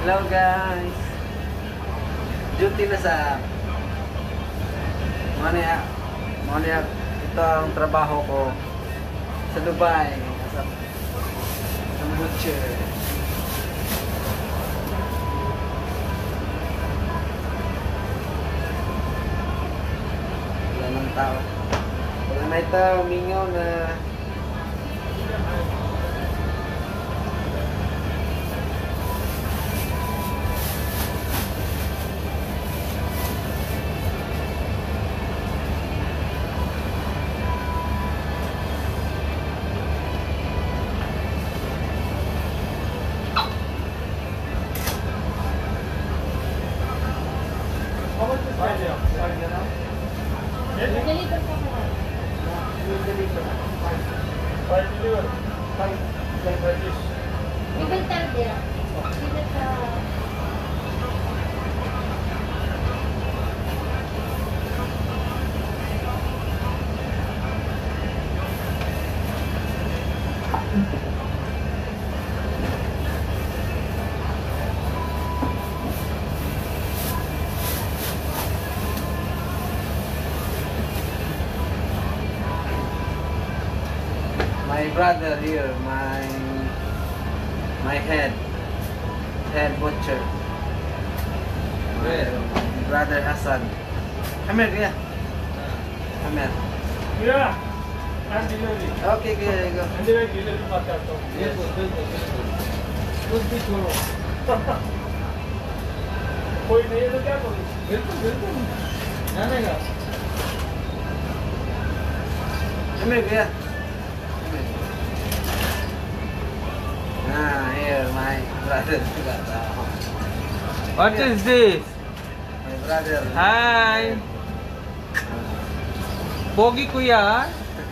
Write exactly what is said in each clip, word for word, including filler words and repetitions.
Hello guys. Duty na sa Mania. Mania ito ang trabaho ko sa Dubai sa, sa butcher. Wala ng tao. Wala na ito, mingaw na. My brother here, my my head head butcher. My brother Hassan. Come here, yeah. Come here. Yeah. And delivery. Okay, okay, go. And delivery delivery बात करता हूँ. Yes. बिल्कुल बिल्कुल. कुछ भी छोड़ो. कोई नहीं है तो क्या करूँ? बिल्कुल बिल्कुल. जानेगा. Come here, yeah. Ah, here my brother. What is this? My brother. Hi. Pogi kuya.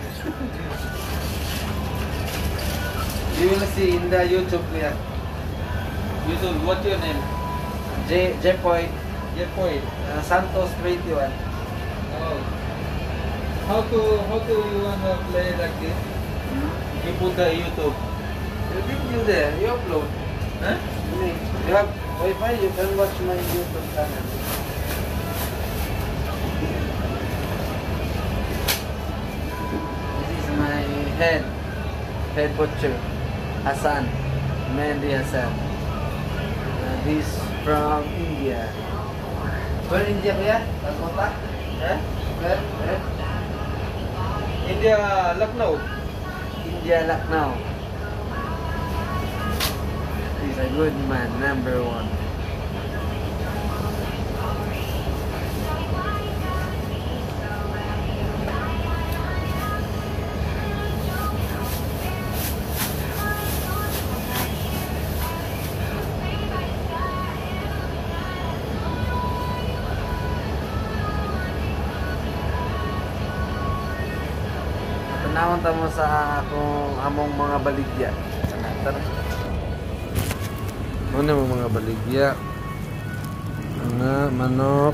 You will see in the YouTube here. YouTube, what's your name? J Jepoy Jepoy. uh, Santos twenty-one. Oh. How to how to you wanna play like this? You put the YouTube. You video there, you upload. Huh? You have Wi-Fi, you can watch my YouTube channel. This is my head, head butcher, Hassan, Mehdi Hassan. Uh, this from India. Where India kuya? Calcutta? Huh? Where? Where? India, Lucknow. India, Lucknow. He's a good man, number one. Tanawon ta mo sa akong among mga baligya. Tara. Ano mo mga baligya? Mga manok,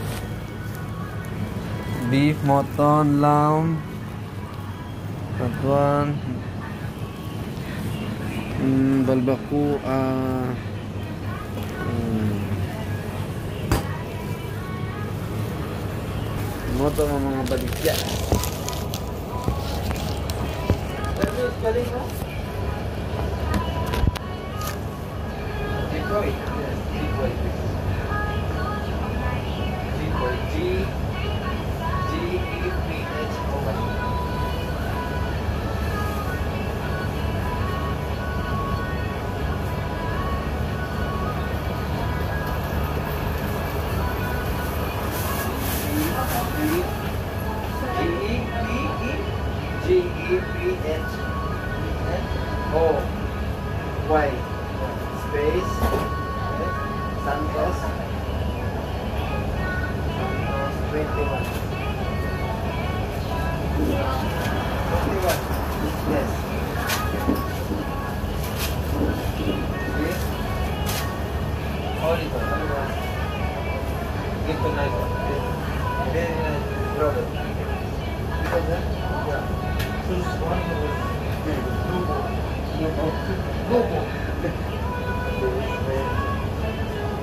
beef, mutton, lamb, katuan, mm, balbaku, ah, mm, mo to mga baligya. Galing mo? Decoy. Yes, decoy. Decoy. G. G. E. P. H. O. Y. G. E. P. H. O. Y. Space. Santos. Santos twenty-one. twenty-one. Yes. Okay. Hold it on. Give the nice one. Very nice brother. Because that? Yeah. Choose one. Logo. Logo. Logo.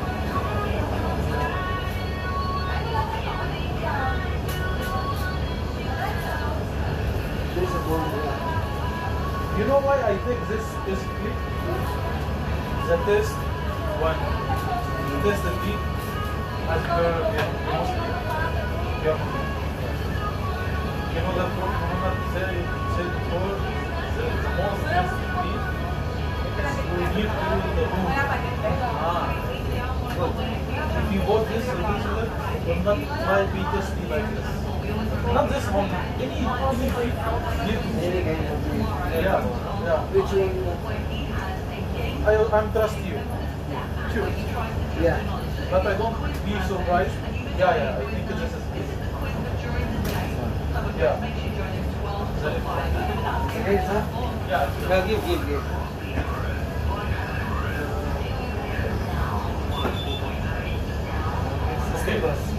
I think this is clip. The test one. The test the beat as per the Muslim. Yeah. You know that what Muhammad said, said before, the, the most basic beat is we need to do the room. Ah, good. If you bought this original, will not try beat tasty like this. Not this one, any, any beat. Any kind of beat. Yeah, yeah. Which one? I, I'm trust you. Sure. Yeah. But I don't be surprised. Yeah, yeah, I think this is easy. Yeah. Okay, sir. Yeah. Yeah, give, give, give. Okay.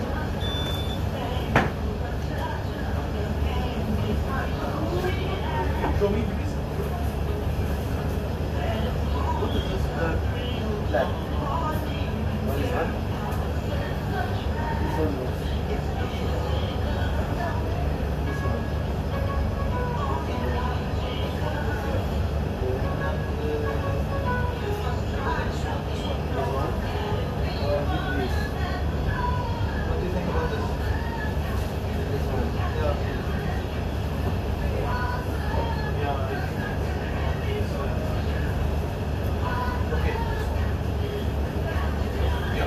Show me please. What is this? Uh, black. What is that? This one was. This one. This one. Or give this. What do you think about this? This one. Yeah. Yeah, I think it's, uh, okay. Yeah.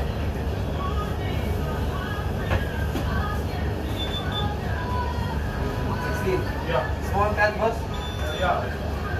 Sixteen. Yeah. Small canvas. Uh, yeah.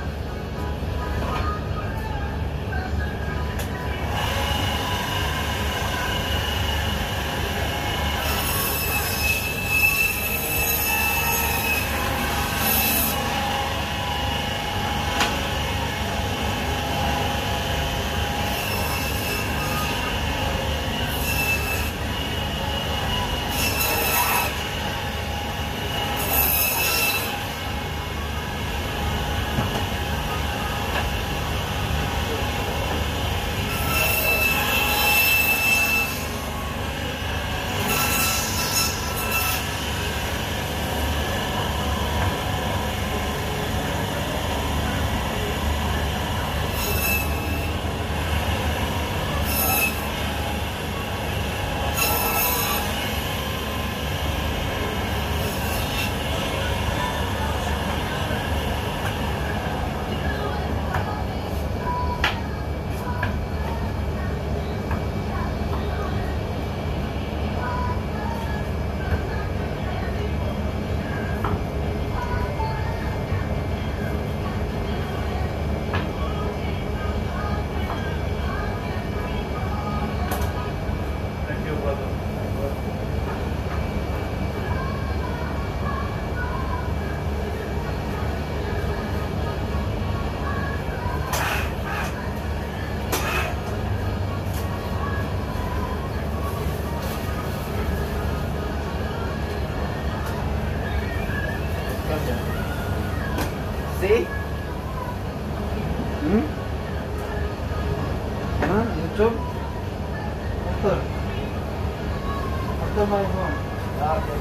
Thank you, brother. See? Hmm? Huh? YouTube? After. After my phone. Ah, okay.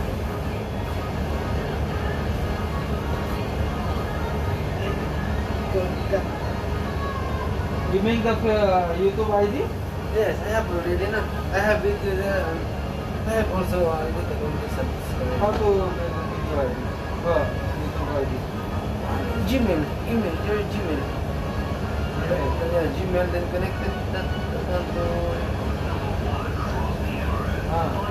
Good. You make the uh, YouTube I D? Yes, I have already now. I have it. Uh, I have also uh, with the only subscribe. How to make the video I D? Uh, YouTube I D. Gmail, email, your Gmail. Okay. Yeah, Gmail then connected that that to. Ah.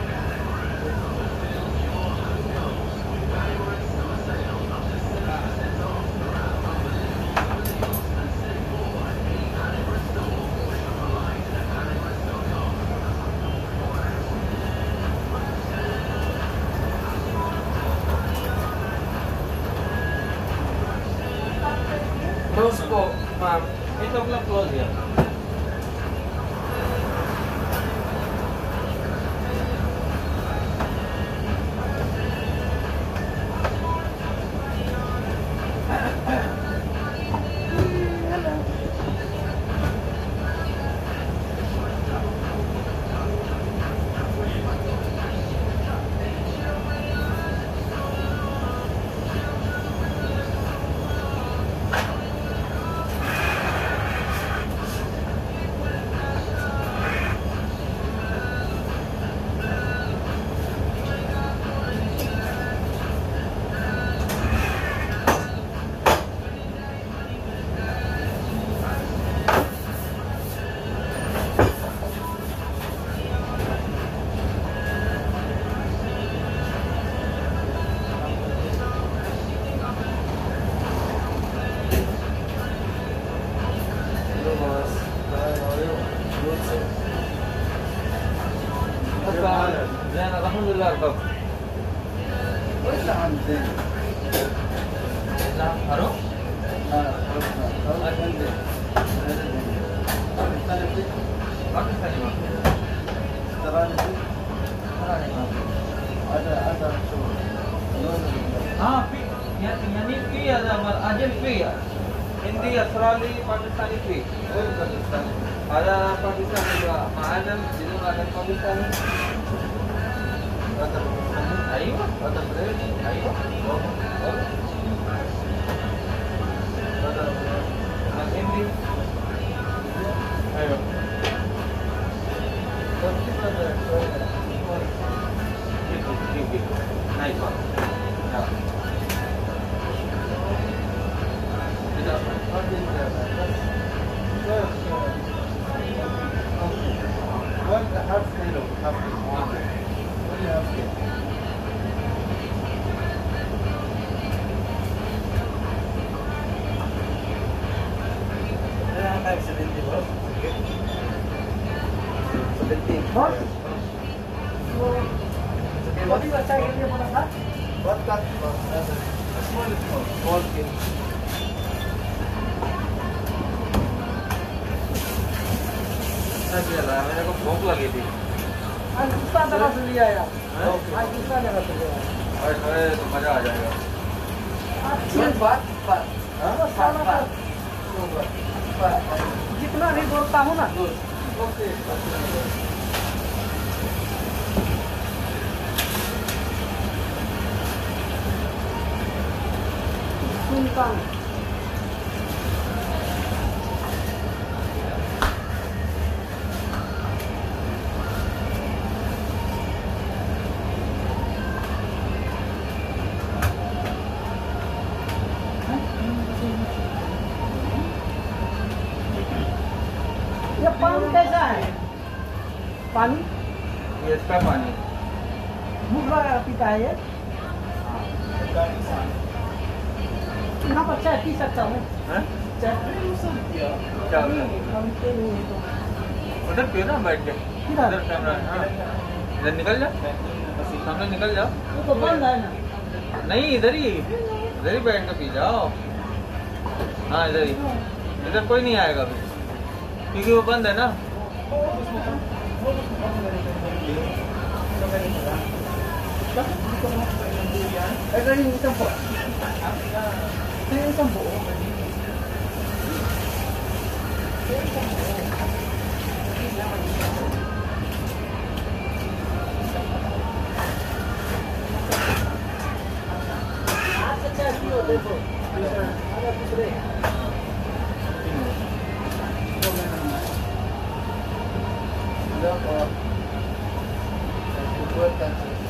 Close po, ma'am. Ito lang close yan. Good, sir. زين الحمد لله ركب. وش عندك؟ لا هرو؟ اه عندك. Pakistani माँ हाँ फी यानी फी अजल फी हिंदी असराली पाकिस्तानी फी ada Pakistani juga معلم بدون ada Pakistani أيوة هذا بريد أيوة هذا الهندي أيوة Nice one. Yeah. One half kilo, half kilo. Only half kilo. seventeen. What? What is the size of your car? What cut? Small, small, small kilo. मेरे को भूख लगी थी आज दूसरा जगह से लिया यार आज दूसरा जगह से लिया और थोड़े तो मजा आ जाएगा One baht, baht. हाँ, सारा Baht, baht. Two baht. Baht. जितना भी बोलता हूँ ना Good. Okay. सुनता हूँ ये पानी कैसा है पानी ये इसका पानी भूख लगा पीता है ये यहाँ पर चाय पी सकता हूँ हैं चाय क्या होता है? हम पे नहीं है तो उधर पियो ना बैठ के किधर? इधर कैमरा है हाँ इधर निकल जा सामने निकल जाओ वो तो बंद है ना नहीं इधर ही इधर ही बैठ के पी जाओ हाँ इधर ही इधर कोई नहीं आएगा अभी क्योंकि वो बंद है ना Ada yang campur. Ada yang campur. Ada cair dulu dulu. Ada putri. Berapa? Buat kan?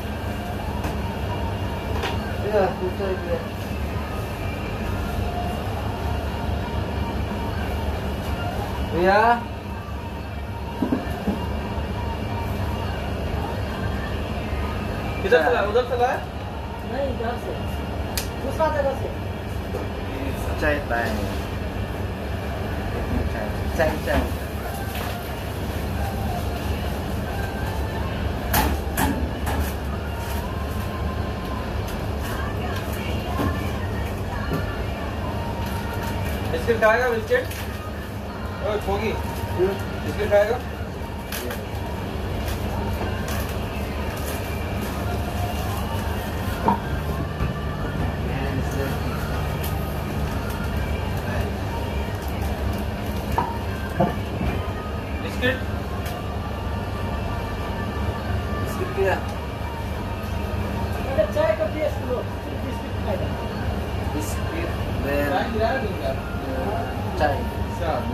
Ya, putar dia. Ya. किधर चला उधर चला है नहीं इधर से दूसरा जगह से Chai tay. Chai, chai. Biscuit खाएगा बिस्किट ओए खोगी बिस्किट खाएगा बिस्किट Biskit dia. अरे चाय का टेस्ट लो फिर बिस्किट खाएगा Biskit चाय then गिरा दूंगा chai. सब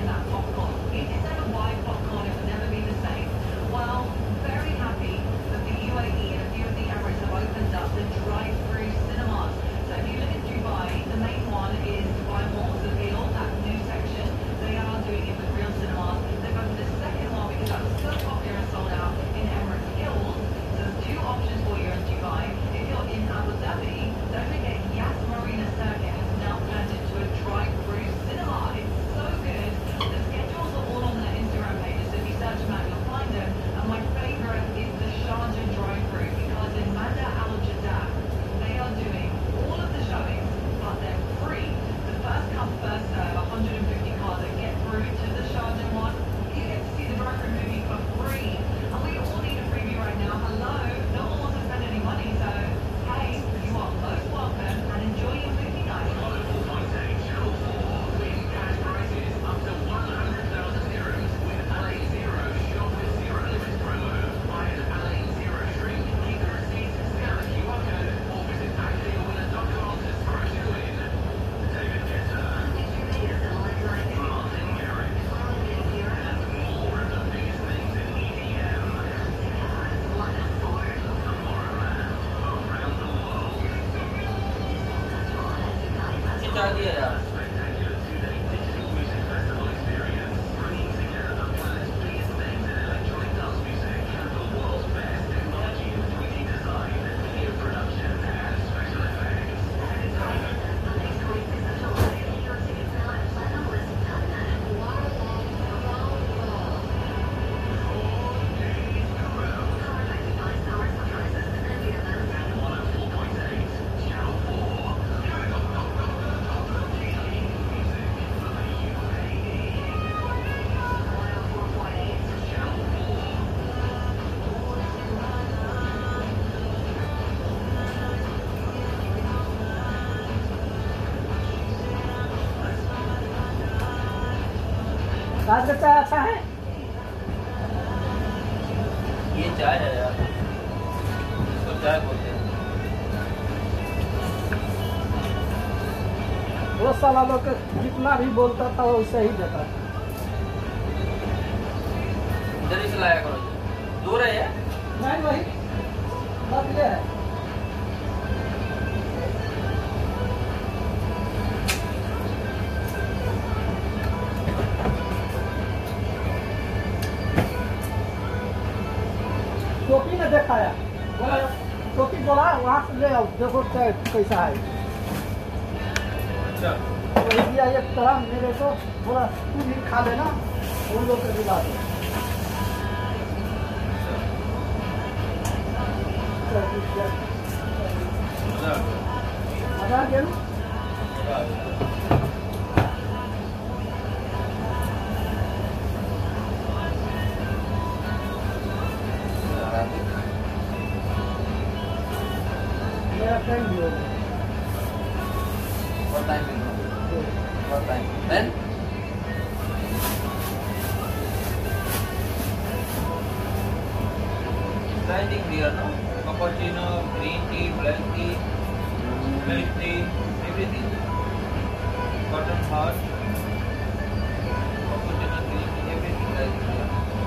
Well, very happy that the आज का चाय अच्छा है? ये चाय है यार, इसको चाय बोलते हैं। वो साला लोग जितना भी बोलता था वो वैसे ही देता। इधर ही चलाया करो, दूर है ये? नहीं वही बात ये है। टोपी ने दिखाया, बोला टोपी बोला वहाँ से ले आओ, देखो चाय कैसा है। अच्छा वही दिया एक तरह मेरे को, बोला तू भी खा लेना, उन लोग को दिला दो। मजा आ गया ना? मेरा फ्रेंड भी हो गया। What time is it? What time? Ten? Sliding beer, no? Cappuccino, green tea, black tea, milk tea, everything. Cotton hot, cappuccino, green tea, everything like that.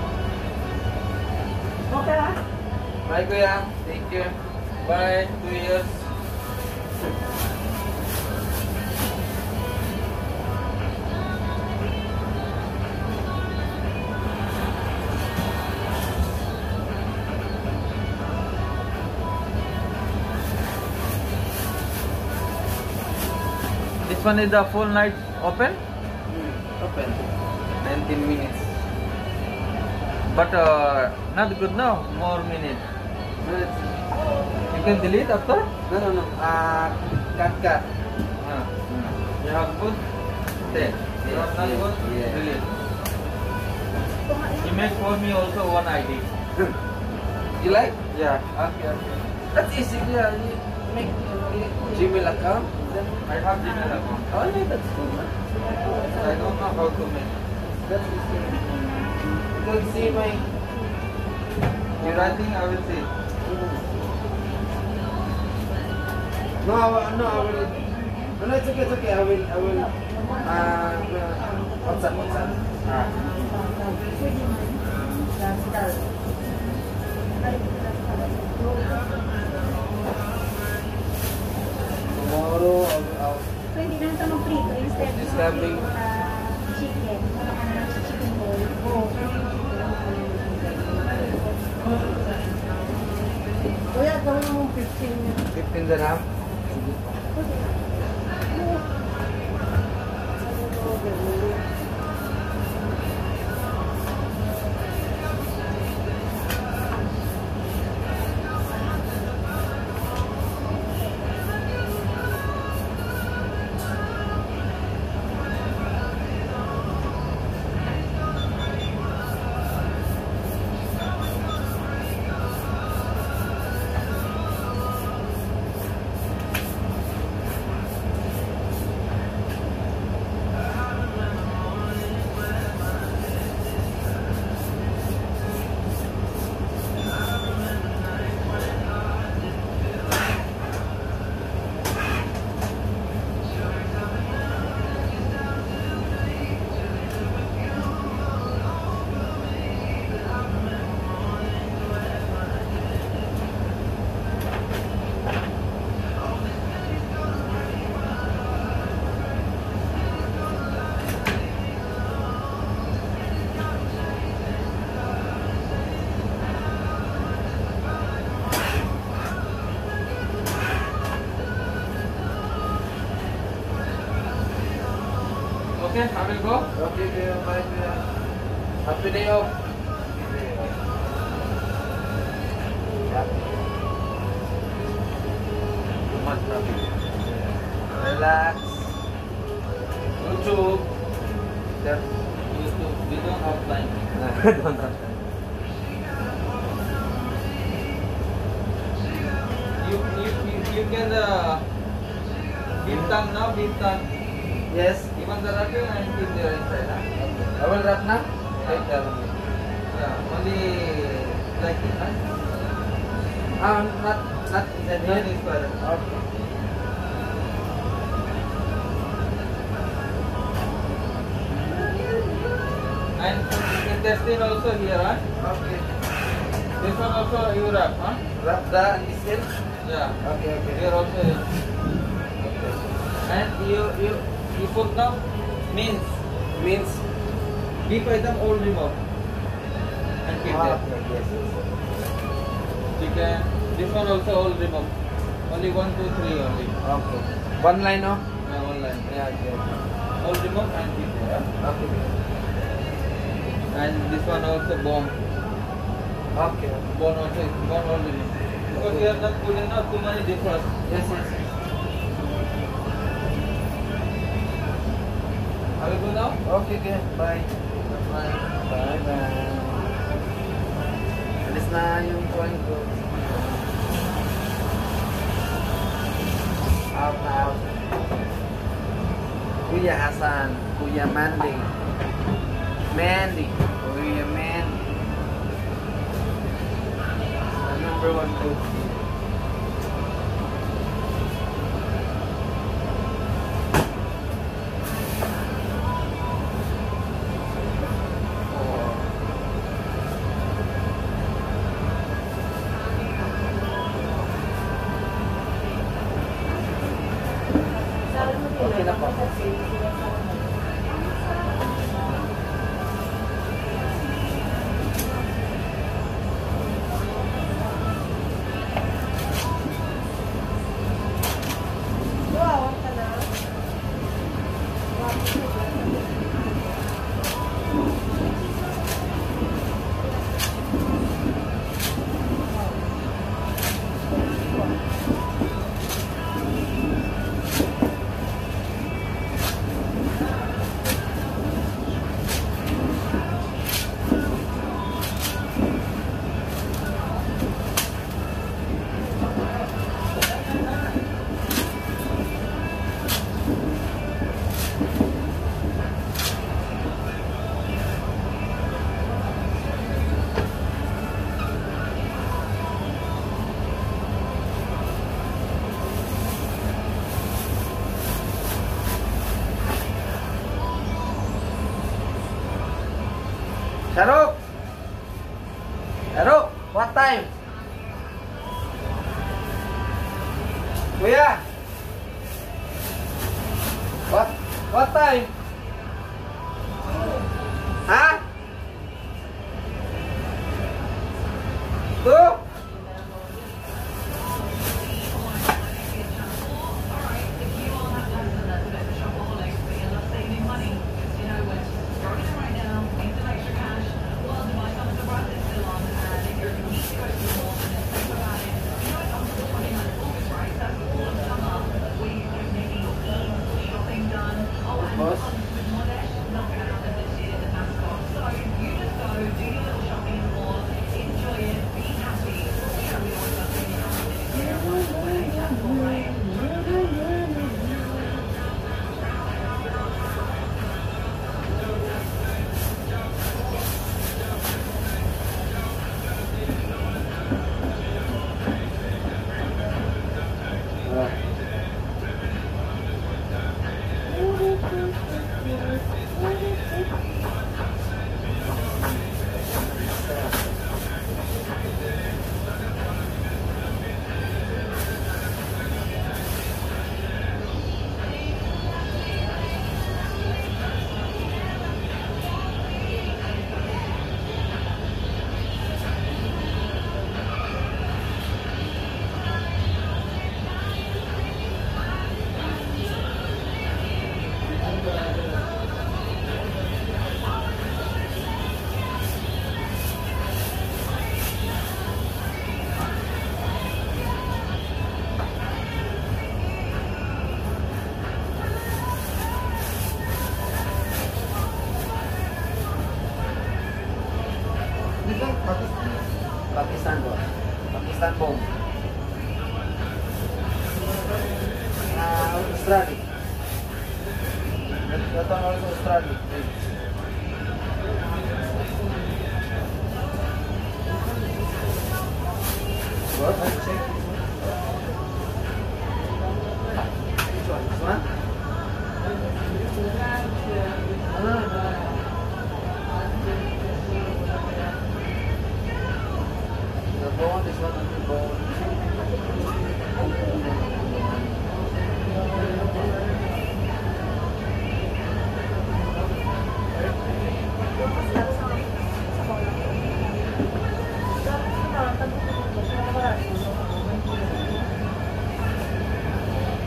Okay, huh? Bye kuya, thank you. Bye, two years. This one is the full night open, Hmm. Open. Nineteen minutes. but uh, not good now. More minutes. No, it's, You can delete after. no, no, no. Ah, cut, cut. Uh, you have good. Stay. You have not good. Yeah. Delete. You make for me also one I D. You like? Yeah. Okay. Okay. That's easy. Yeah. You make uh, Gmail account. Then I have Gmail account. oh yeah, that's good. Man. I don't know how to make. That's easy. You can see my. You writing, I will see. No, I will, no, I will. No, no, it's okay, it's okay. I will, I will. Uh, WhatsApp, WhatsApp. Ah. Tomorrow, I'll, I'll Pwede lang ito mag-prito instead This ng coming- uh, chicken. Ano na chicken bowl. Kuya, gawin mo fifteen. fifteen dirham. Okay, I will go. Okay, okay, bye. Bye. Happy day off. Too much traffic. Relax. YouTube. There. YouTube. We don't have time. Don't have time. You you you, you can uh, Bintang now, Bintang. Yes. Even the radio and keep there inside. Huh? I will wrap now. Take that only. Yeah, only like it, huh? Ah, not not inside Not here. this part. Okay. And intestine also here, huh? Okay. This one also you wrap, huh? Wrap the intestine. Yeah. Okay, okay. Here also. Yeah. And you you you put now means Means. beef item all remove and keep Ah, there. okay, yes, yes. Chicken. This one also all remove. Only one, two, three only. Okay. One line, no? Yeah, one line. Yeah, okay. All remove and keep there. Huh? Okay. And this one also bone. Okay. Bone also is bone all remove. Because we are not putting out too many difference. Yes, yes. Are we good now? Okay, okay. Bye. Bye. Bye, bye. Alis na yung coin ko. Out na out. Kuya Hasan. Kuya Mandy. Mandy. Kuya Mandy. The number one cook. Okay na po. Wow, ka na. Sharuk! Sharuk! What time? Kuya! What? What time? Ha? Two? Boss?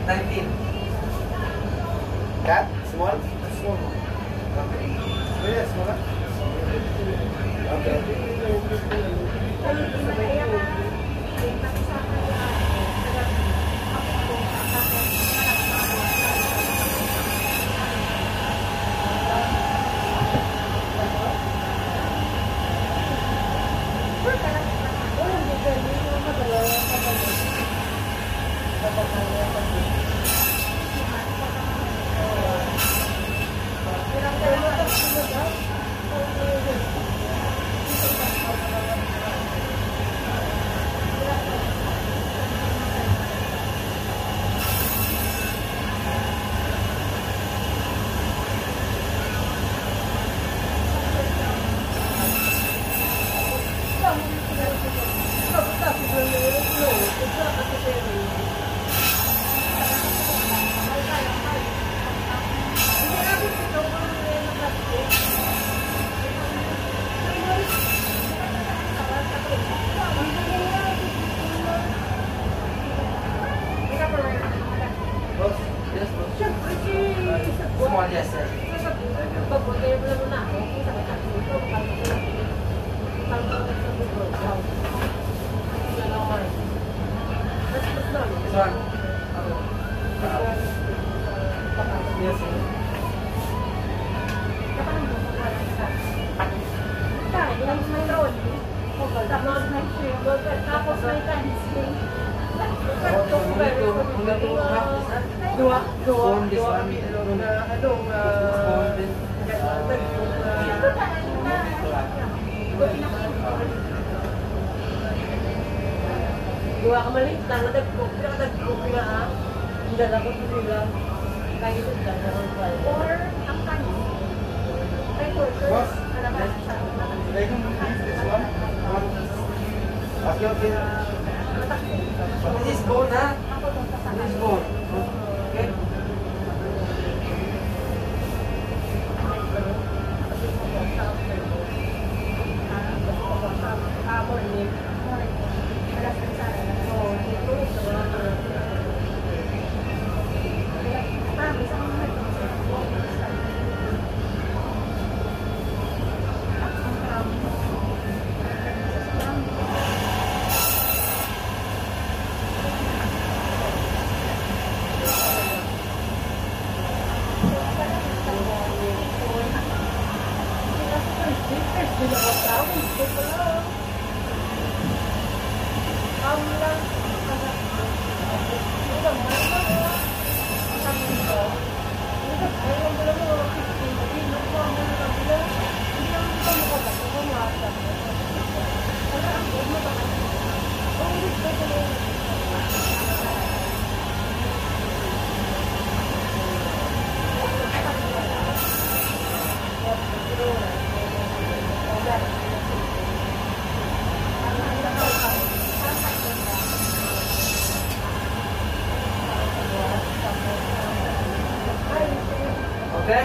nineteen. Cut? Small? Small one. Okay. Very small. Huh? Okay. Boss, yes, boss. Small, yes, sir. This one. Yes, sir. Tapos may dancing. Dua, dua, this dua. one. Anong, Phone din. Dua ka maliit na, nadagpog, pinakadagpog nga ah. Ang dalakot mo sila. Kaya ito dyan, nakapal. Or, ang kanin. Ay, worker. Boss, Ano ba? They can use this one. One. Okay, okay. This is bone, ha? This is bone. Okay. Okay?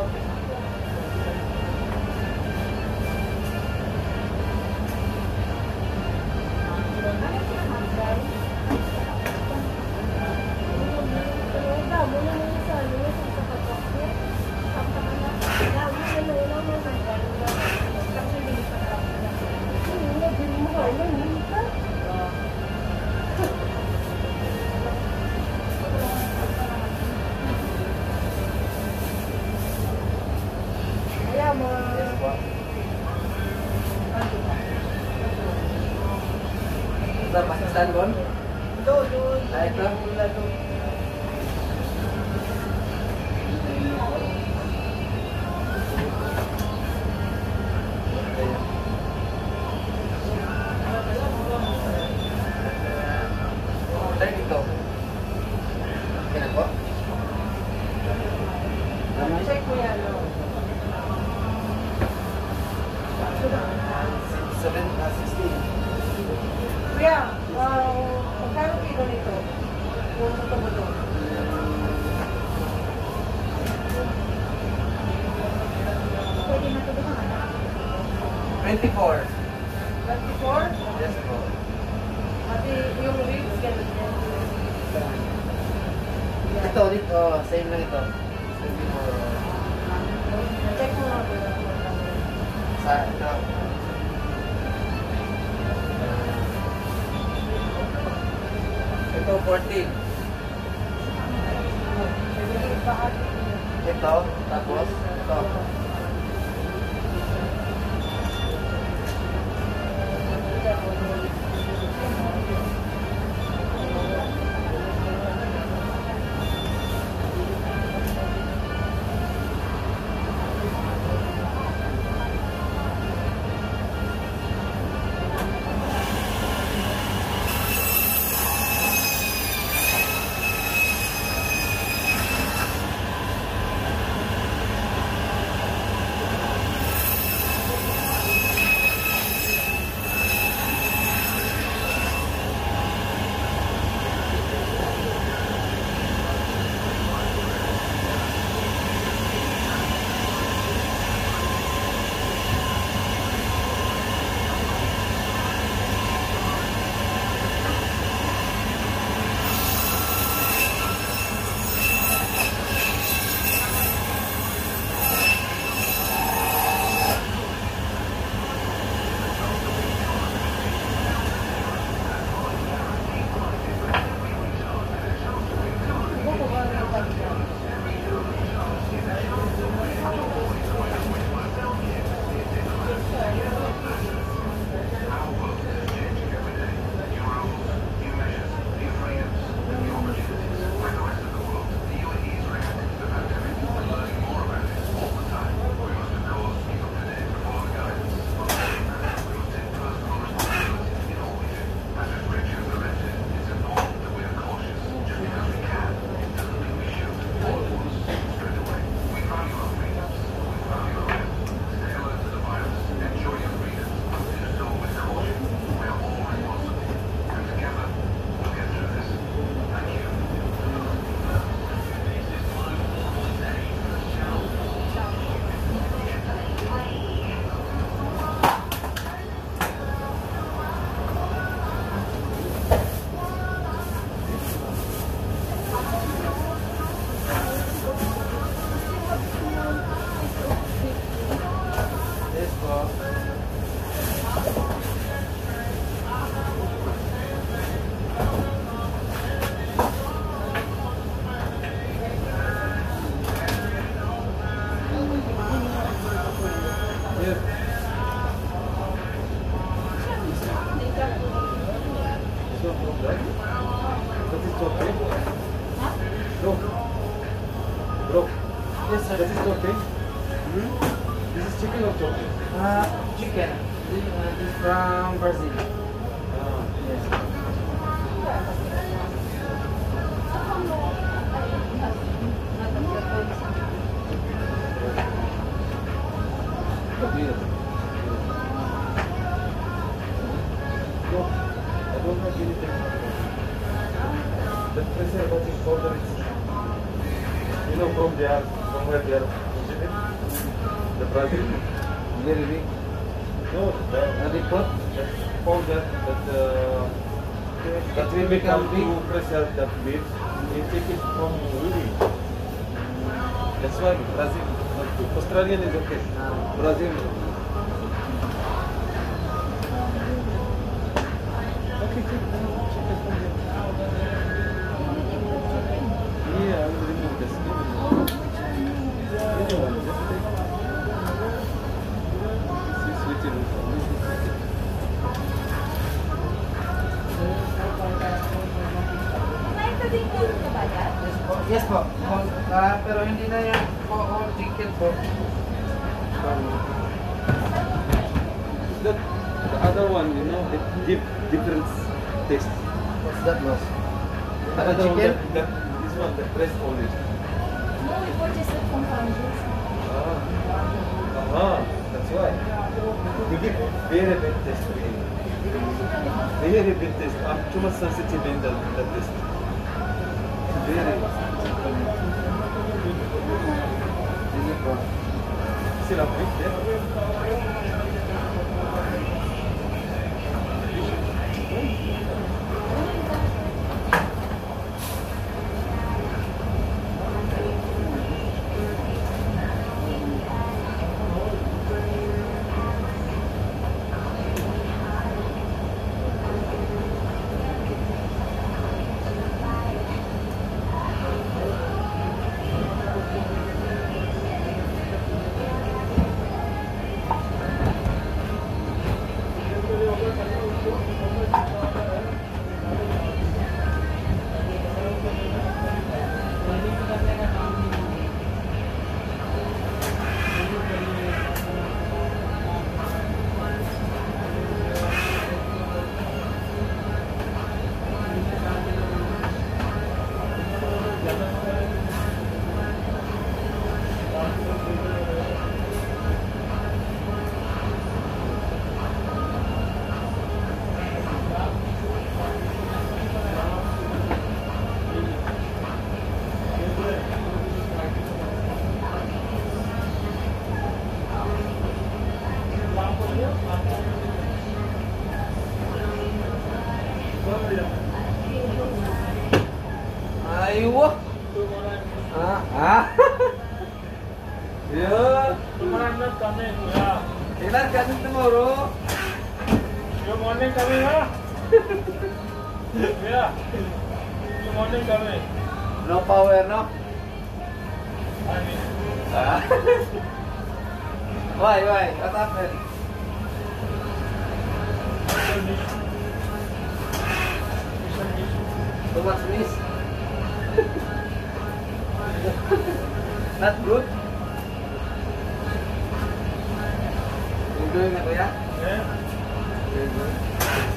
Ito, Pakistan bon? Doon, doon. Ah, ito? Tayo dito. Okay na po? Tama? Check mo yan, no? seven, uh, sixteen. Kuya, uh, magkano kilo nito? Yung ito mo doon. Pwede na ito doon, twenty-four. twenty-four? Yes po. Pati yung ribs, ganun yan. ito, dito, oh, same lang ito. twenty-four. Check mo nga po. Sa, ito. Ito, fourteen. Ito, tapos, ito. Yes, sir. That is okay. Hmm? This is chicken or chocolate? Uh, chicken. This, uh, this is from Brazil. Ah. Yes. Weird. No, I don't have anything. The preservative powder is, you know, from there, from where they are originated, the Brazil. Very big. No, the, A report. that powder that uh, that will become to preserve that meat. They take it from Uri. That's why Brazil, Australian is okay. Ah. Brazil. Okay, take the chicken from there. Yeah, I will remove the skin. Anyone, just take. This is little. This is little. Yes po. Yes po. Whole- ah, pero hindi na yan po whole chicken po. Sorry. That the other one, you know, it give different taste. What's that, boss? The Ano, other one, chicken? that, that, this one, the breast only. No, we purchased it from Congress. Ah, uh-huh. That's why. They give very bad taste to it. Very bad taste. I'm too much sensitive in that, that taste. Very. Hindi po. Still a bit there. Aywa. Tomorrow. Ah, ah. Yeah. Tomorrow I'm not coming. Yeah. You're not coming tomorrow. Your morning coming, huh? Yeah. Your morning coming. No power, no? I mean, Ah. Why, why? What happened? Too much miss? Not good? You doing it, kuya? yeah. Very good.